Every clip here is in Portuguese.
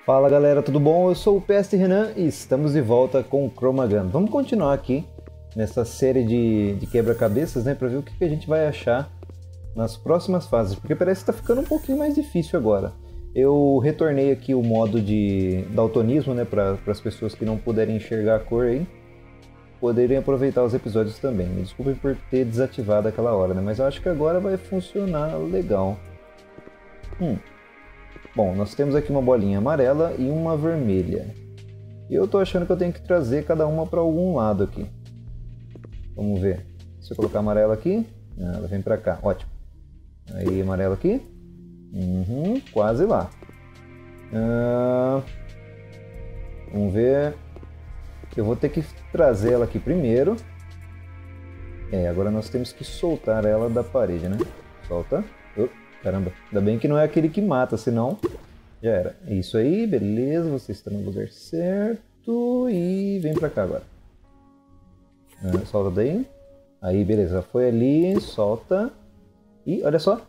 Fala galera, tudo bom? Eu sou o Peste Renan e estamos de volta com o Chromagun. Vamos continuar aqui nessa série de quebra-cabeças, né? Pra ver o que a gente vai achar nas próximas fases, porque parece que está ficando um pouquinho mais difícil agora. Eu retornei aqui o modo de daltonismo, né? Para as pessoas que não puderem enxergar a cor aí, poderem aproveitar os episódios também. Me desculpem por ter desativado aquela hora, né? Mas eu acho que agora vai funcionar legal. Bom, nós temos aqui uma bolinha amarela e uma vermelha. E eu tô achando que eu tenho que trazer cada uma para algum lado aqui. Vamos ver. Se eu colocar amarela aqui, ela vem para cá. Ótimo. Aí amarela aqui. Quase lá. Vamos ver. Eu vou ter que trazer ela aqui primeiro. Agora nós temos que soltar ela da parede, né? Solta. Caramba, ainda bem que não é aquele que mata, senão já era. Isso aí, beleza, você está no lugar certo e vem pra cá agora. Solta daí. Aí, beleza, foi ali, solta. E olha só.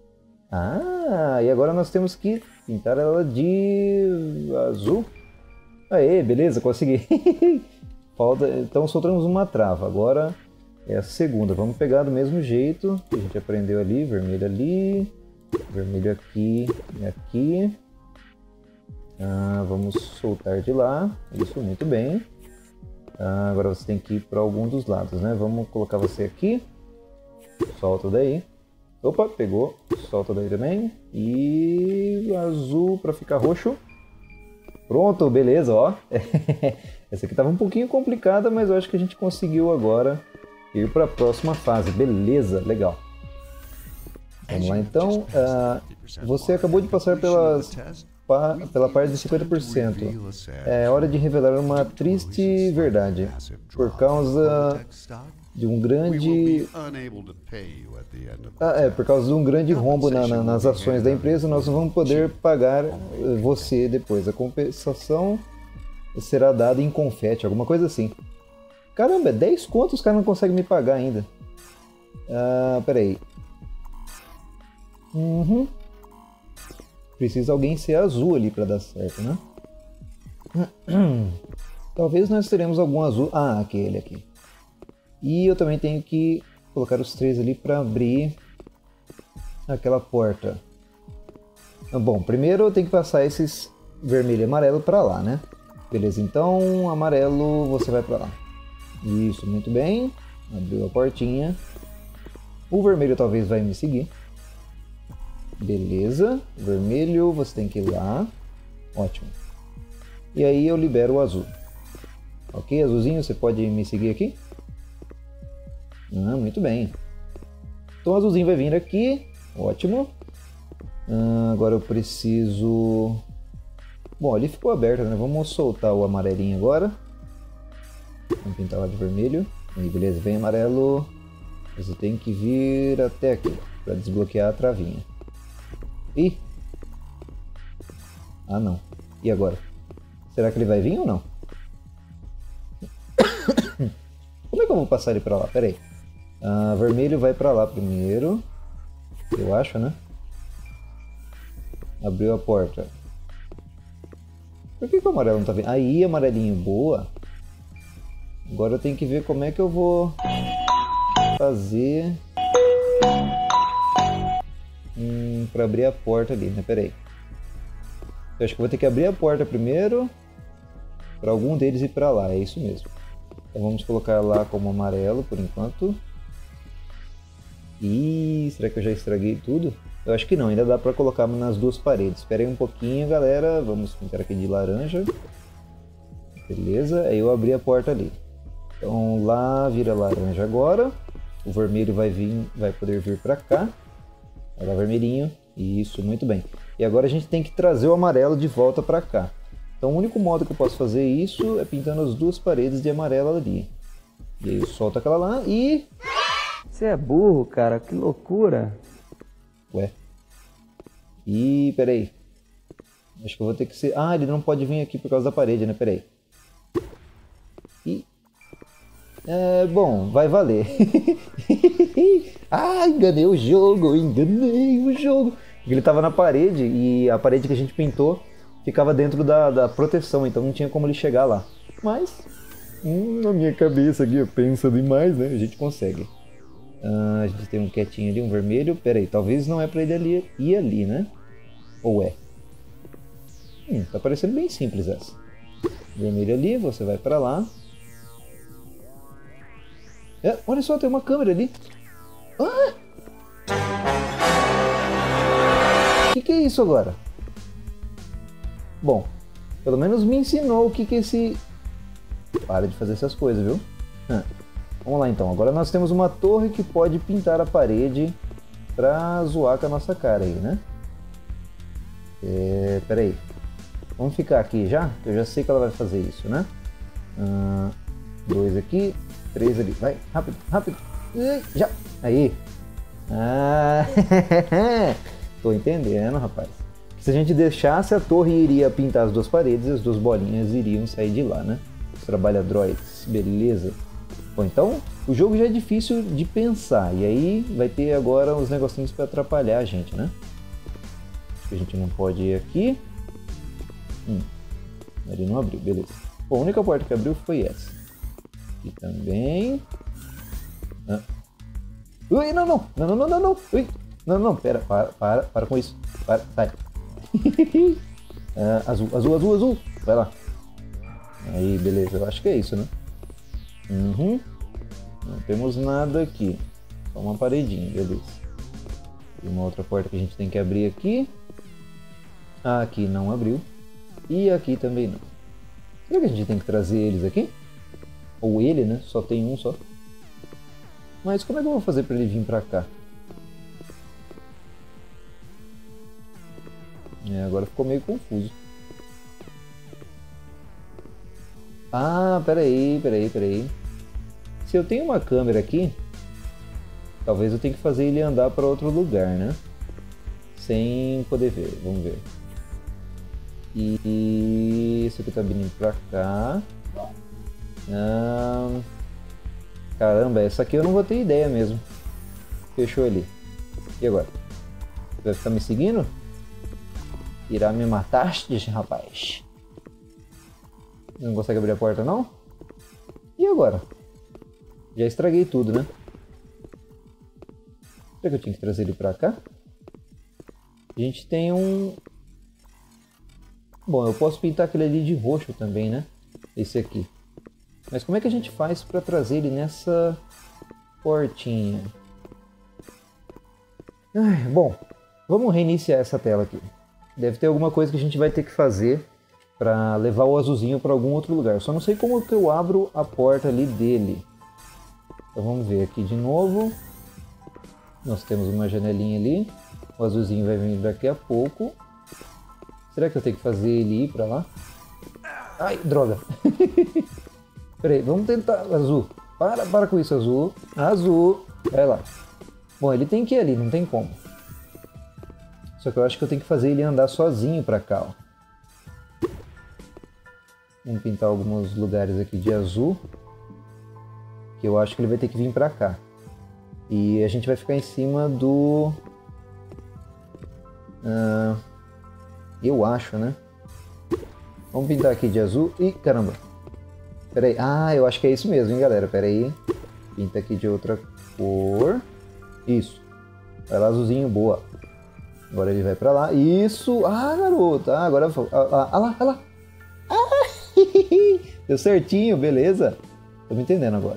E agora nós temos que pintar ela de azul. Aê, beleza, consegui. Então soltamos uma trava, agora é a segunda. Vamos pegar do mesmo jeito que a gente aprendeu ali, vermelho ali. Vermelho aqui e aqui. Vamos soltar de lá. Isso, muito bem. Agora você tem que ir para algum dos lados, né? Vamos colocar você aqui. Solta daí. Opa, pegou. Solta daí também. E azul para ficar roxo. Pronto, beleza, ó. Essa aqui estava um pouquinho complicada, mas eu acho que a gente conseguiu agora ir para a próxima fase. Beleza, legal. Vamos lá então, você acabou de passar pela parte de 50%. É hora de revelar uma triste verdade. Por causa de um grande... por causa de um grande rombo nas ações da empresa, nós não vamos poder pagar você depois. A compensação será dada em confete, alguma coisa assim. Caramba, 10 contos os caras não conseguem me pagar ainda. Peraí. Precisa alguém ser azul ali para dar certo, né? Talvez nós teremos algum azul. Aquele aqui. E eu também tenho que colocar os 3 ali para abrir aquela porta. Bom, primeiro eu tenho que passar esses vermelho e amarelo para lá, né? Beleza, então amarelo você vai para lá. Isso, muito bem. Abriu a portinha. O vermelho talvez vai me seguir. Beleza, vermelho, você tem que ir lá. Ótimo. E aí eu libero o azul. Ok, azulzinho, você pode me seguir aqui? Muito bem. Então o azulzinho vai vir aqui. Ótimo. Agora eu preciso... Bom, ali ficou aberto, né? Vamos soltar o amarelinho agora. Vamos pintar lá de vermelho. Aí, beleza, vem amarelo. Você tem que vir até aqui para desbloquear a travinha. Ih! Não. E agora? Será que ele vai vir ou não? Como é que eu vou passar ele pra lá? Pera aí. Vermelho vai pra lá primeiro. Eu acho, né? Abriu a porta. Por que o amarelo não tá vindo? Aí, amarelinho, boa. Agora eu tenho que ver como é que eu vou fazer... para abrir a porta ali, né? Pera aí. Eu acho que vou ter que abrir a porta primeiro para algum deles ir para lá, é isso mesmo. Então vamos colocar lá como amarelo por enquanto. Será que eu já estraguei tudo? Eu acho que não, ainda dá para colocar nas duas paredes. Espera aí um pouquinho, galera. Vamos pintar aqui de laranja. Beleza, aí eu abri a porta ali. Então lá vira laranja agora. O vermelho vai poder vir para cá. Olha lá, vermelhinho. Isso, muito bem. E agora a gente tem que trazer o amarelo de volta para cá. Então o único modo que eu posso fazer isso é pintando as duas paredes de amarelo ali. E aí eu solto aquela lá e... Você é burro, cara. Que loucura. Ué. Peraí. Acho que eu vou ter que ser... ele não pode vir aqui por causa da parede, né? Peraí. Bom, vai valer. Enganei o jogo. Ele estava na parede e a parede que a gente pintou ficava dentro da proteção, então não tinha como ele chegar lá. Mas, na minha cabeça aqui, pensa demais, né? A gente consegue. A gente tem um quietinho ali, um vermelho. Pera aí, talvez não é pra ele ir ali, né? Ou é? Tá parecendo bem simples essa. Vermelho ali, você vai pra lá. Olha só, tem uma câmera ali. Ah! O que é isso agora? Bom, pelo menos me ensinou o que é esse... Para de fazer essas coisas, viu? Vamos lá então. Agora nós temos uma torre que pode pintar a parede pra zoar com a nossa cara aí, né? Pera aí. Vamos ficar aqui já? Eu já sei que ela vai fazer isso, né? 2 aqui, 3 ali. Vai, rápido, rápido. Já. Aí. Tô entendendo, rapaz. Se a gente deixasse, a torre iria pintar as duas paredes e as duas bolinhas iriam sair de lá, né? Os trabalhadroides. Beleza. Bom, então o jogo já é difícil de pensar. E aí vai ter agora uns negocinhos para atrapalhar a gente, né? Acho que a gente não pode ir aqui. Ele não abriu, beleza. Bom, a única porta que abriu foi essa. Aqui também. Ui, não. Ui. Não, pera, para com isso. Sai. Azul. Vai lá. Aí, beleza, eu acho que é isso, né? Não temos nada aqui. Só uma paredinha, beleza. Tem uma outra porta que a gente tem que abrir aqui. Aqui não abriu. E aqui também não. Será que a gente tem que trazer eles aqui? Ou ele, né? Só tem um só. Mas como é que eu vou fazer para ele vir para cá? Agora ficou meio confuso. Pera aí. Se eu tenho uma câmera aqui, talvez eu tenha que fazer ele andar para outro lugar, né? Sem poder ver. Vamos ver. E isso aqui tá vindo pra cá. Caramba, essa aqui eu não vou ter ideia mesmo. Fechou ali. E agora? Vai ficar me seguindo? Irá me matar, rapaz? Não consegue abrir a porta, não? E agora? Já estraguei tudo, né? Será que eu tinha que trazer ele pra cá? A gente tem um... Bom, eu posso pintar aquele ali de roxo também, né? Esse aqui. Mas como é que a gente faz pra trazer ele nessa portinha? Bom, vamos reiniciar essa tela aqui. Deve ter alguma coisa que a gente vai ter que fazer para levar o azulzinho para algum outro lugar. Só não sei como que eu abro a porta ali dele. Então vamos ver aqui de novo. Nós temos uma janelinha ali. O azulzinho vai vir daqui a pouco. Será que eu tenho que fazer ele ir para lá? Ai, droga. Peraí, vamos tentar. Azul. Para com isso, azul. Azul. Vai lá. Bom, ele tem que ir ali, não tem como. Só que eu acho que eu tenho que fazer ele andar sozinho pra cá, ó. Vamos pintar alguns lugares aqui de azul. Que eu acho que ele vai ter que vir pra cá. E a gente vai ficar em cima do... eu acho, né? Vamos pintar aqui de azul. Ih, caramba. Pera aí. Eu acho que é isso mesmo, hein, galera. Pera aí. Pinta aqui de outra cor. Isso. Vai lá, azulzinho. Boa. Agora ele vai pra lá. Isso! Garoto! Agora... lá! Deu certinho, beleza. Tô me entendendo agora.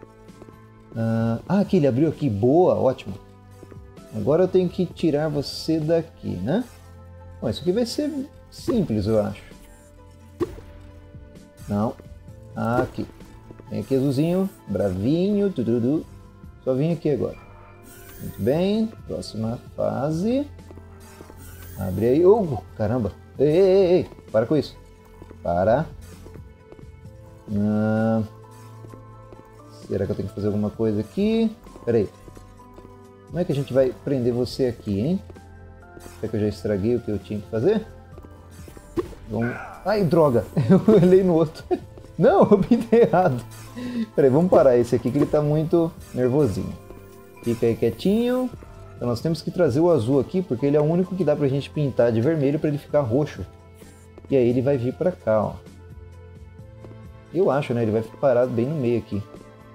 Aqui, ele abriu aqui. Boa, ótimo. Agora eu tenho que tirar você daqui, né? Bom, isso aqui vai ser simples, eu acho. Não. Aqui. Vem aqui, azulzinho. Bravinho. Tududu. Só vim aqui agora. Muito bem. Próxima fase. Abre aí. Caramba. Ei. Para com isso. Para. Será que eu tenho que fazer alguma coisa aqui? Pera aí. Como é que a gente vai prender você aqui, hein? Será que eu já estraguei o que eu tinha que fazer? Vamos... Ai, droga! Eu olhei no outro. Não, eu pintei errado. Pera aí, vamos parar esse aqui que ele tá muito nervosinho. Fica aí quietinho. Então nós temos que trazer o azul aqui, porque ele é o único que dá pra gente pintar de vermelho para ele ficar roxo. E aí ele vai vir pra cá, ó. Eu acho, né? Ele vai ficar parado bem no meio aqui.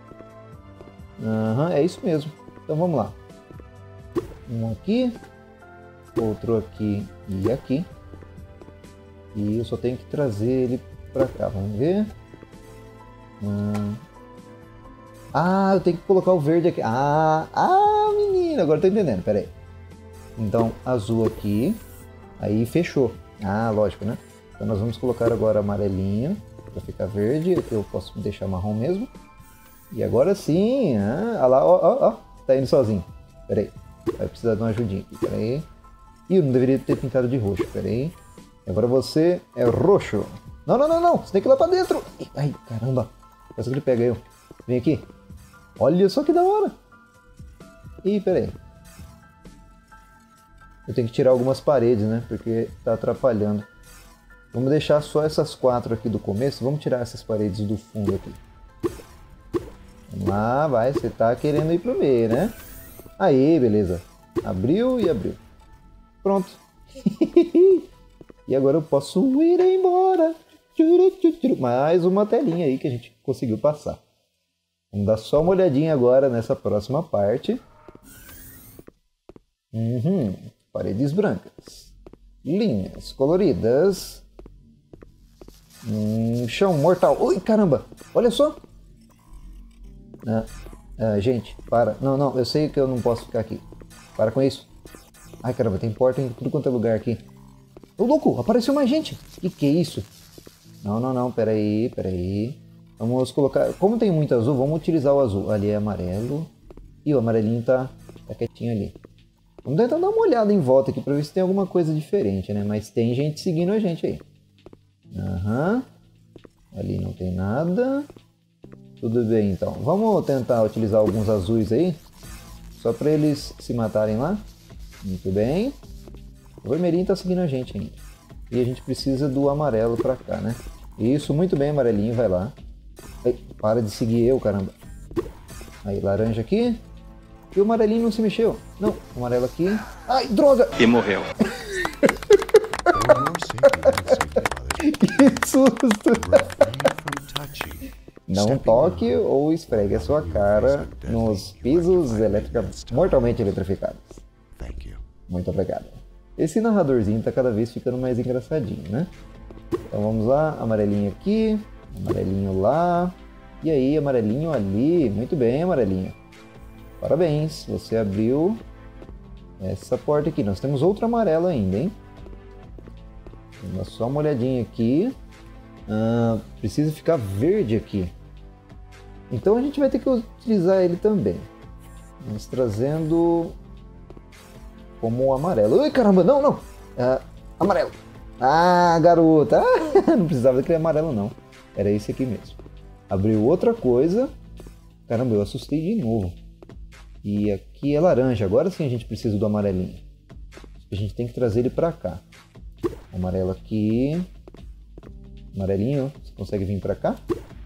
Aham, é isso mesmo. Então vamos lá. Um aqui. Outro aqui e aqui. E eu só tenho que trazer ele pra cá. Vamos ver. Ah, eu tenho que colocar o verde aqui. Menino, agora eu tô entendendo. Pera aí. Então, azul aqui. Aí fechou. Ah, lógico, né? Então nós vamos colocar agora amarelinho para ficar verde. Aqui eu posso deixar marrom mesmo. E agora sim. Olha lá, ó. Tá indo sozinho. Pera aí. Vai precisar de uma ajudinha aqui. Pera aí. Ih, eu não deveria ter pintado de roxo. Pera aí. Agora você é roxo. Não. Você tem que ir lá pra dentro. Ai, caramba. Parece que ele pega eu. Vem aqui. Olha só que da hora. Ih, pera aí. Eu tenho que tirar algumas paredes, né? Porque tá atrapalhando. Vamos deixar só essas 4 aqui do começo. Vamos tirar essas paredes do fundo aqui. Vamos lá, vai. Você tá querendo ir pro meio, né? Aí, beleza. Abriu e abriu. Pronto. E agora eu posso ir embora. Mais uma telinha aí que a gente conseguiu passar. Vamos dar só uma olhadinha agora nessa próxima parte. Paredes brancas. Linhas coloridas. Chão mortal. Ui, caramba! Olha só! Gente, para. Não, eu sei que eu não posso ficar aqui. Para com isso. Ai, caramba, tem porta em tudo quanto é lugar aqui. Ô, louco, apareceu mais gente. Que é isso? Não, peraí. Vamos colocar... Como tem muito azul, vamos utilizar o azul. Ali é amarelo. E o amarelinho tá quietinho ali. Vamos tentar dar uma olhada em volta aqui pra ver se tem alguma coisa diferente, né? Mas tem gente seguindo a gente aí. Ali não tem nada. Tudo bem, então. Vamos tentar utilizar alguns azuis aí. Só pra eles se matarem lá. Muito bem. O vermelhinho tá seguindo a gente ainda. E a gente precisa do amarelo pra cá, né? Isso, muito bem, amarelinho, vai lá. Ai, para de seguir eu, caramba. Aí, laranja aqui. E o amarelinho não se mexeu. Não, o amarelo aqui. Ai, droga! E morreu. Que susto! Não toque ou esfregue a sua cara nos pisos mortalmente eletrificados. Muito obrigado. Esse narradorzinho tá cada vez ficando mais engraçadinho, né? Então vamos lá, amarelinho aqui, amarelinho lá, e aí amarelinho ali. Muito bem, amarelinho. Parabéns, você abriu essa porta aqui. Nós temos outro amarelo ainda, hein? Vamos dar só uma olhadinha aqui. Precisa ficar verde aqui. Então a gente vai ter que utilizar ele também. Vamos trazendo como amarelo. Ui, caramba, não! Amarelo. Garota! Não precisava daquele amarelo, não. Era esse aqui mesmo. Abriu outra coisa. Caramba, eu assustei de novo. E aqui é laranja. Agora sim a gente precisa do amarelinho. A gente tem que trazer ele pra cá. Amarelo aqui. Amarelinho, você consegue vir pra cá?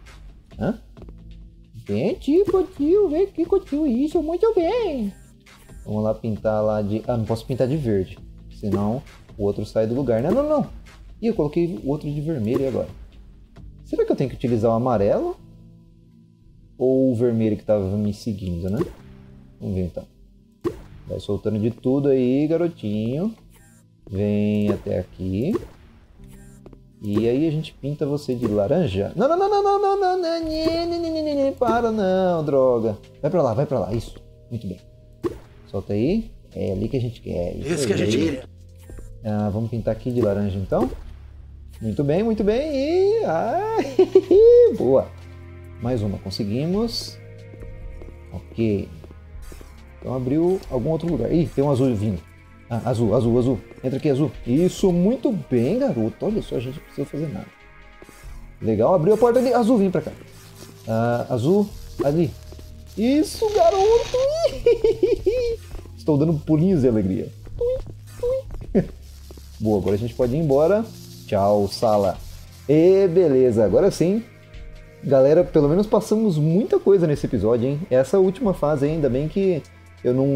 Vem, tio, vem aqui, tio, isso, muito bem. Vamos lá pintar lá de... não posso pintar de verde. Senão o outro sai do lugar. Não. Ih, eu coloquei o outro de vermelho agora. Será que eu tenho que utilizar o amarelo? Ou o vermelho que estava me seguindo, né? Vamos ver então. Vai soltando de tudo aí, garotinho. Vem até aqui. E aí a gente pinta você de laranja. Não. Para não, droga. Vai pra lá, isso. Muito bem. Solta aí. É ali que a gente quer. Isso que a gente quer. Vamos pintar aqui de laranja então. Muito bem. E... boa. Mais uma, conseguimos. Ok. Então abriu algum outro lugar. Ih, tem um azul vindo. Azul. Entra aqui, azul. Isso, muito bem, garoto. Olha só, a gente não precisa fazer nada. Legal, abriu a porta ali. Azul, vem pra cá. Azul, ali. Isso, garoto. Estou dando pulinhos de alegria. Boa, agora a gente pode ir embora. Tchau, sala. E beleza, agora sim. Galera, pelo menos passamos muita coisa nesse episódio, hein? Essa última fase, ainda bem que eu não...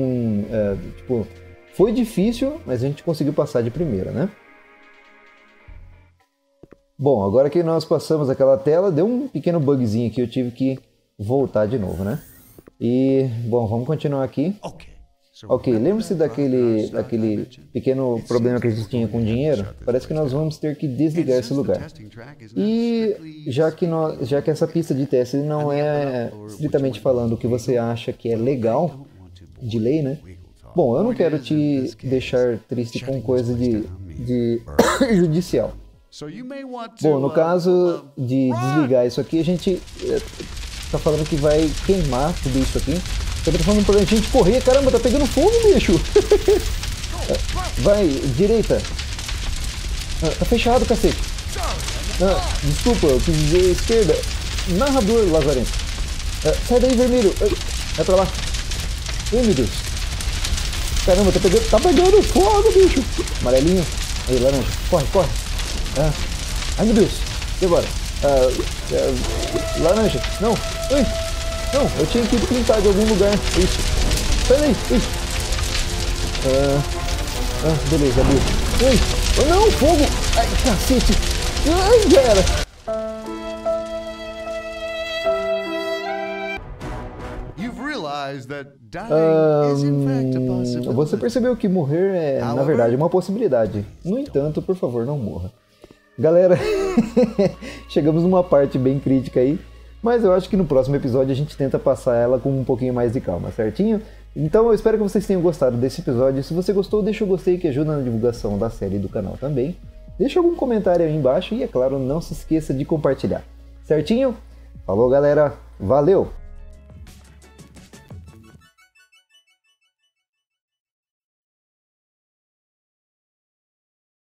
foi difícil, mas a gente conseguiu passar de primeira, né? Bom, agora que nós passamos aquela tela, deu um pequeno bugzinho aqui, eu tive que voltar de novo, né? E, bom, vamos continuar aqui. Ok, lembre-se daquele pequeno problema que a gente tinha com dinheiro? Parece que nós vamos ter que desligar esse lugar. E já que essa pista de teste não é, estritamente falando, o que você acha que é legal, de lei, né? Bom, eu não quero te deixar triste com coisa de judicial. Bom, no caso de desligar isso aqui, a gente tá falando que vai queimar tudo isso aqui. Eu tô falando pra gente correr, caramba, tá pegando fogo, bicho! Vai, direita! Tá fechado, cacete! Desculpa, eu quis dizer esquerda! Narrador, Lazarento! Sai daí, vermelho! Vai pra lá! Ai, meu Deus! Caramba, tá pegando fogo, bicho! Amarelinho! Aí, laranja! Corre, corre! Ai, meu Deus! E agora? Laranja! Não! Ai! Não, eu tinha que pintar de algum lugar. Isso. Sai daí. Beleza, abriu. Ai, oh, não, fogo. Ai, cacete. Ai, já era. Você percebeu que morrer é, na verdade, uma possibilidade. No entanto, por favor, não morra. Galera, chegamos numa parte bem crítica aí. Mas eu acho que no próximo episódio a gente tenta passar ela com um pouquinho mais de calma, certinho? Então eu espero que vocês tenham gostado desse episódio. Se você gostou, deixa o gostei que ajuda na divulgação da série e do canal também. Deixa algum comentário aí embaixo e, é claro, não se esqueça de compartilhar. Certinho? Falou, galera! Valeu!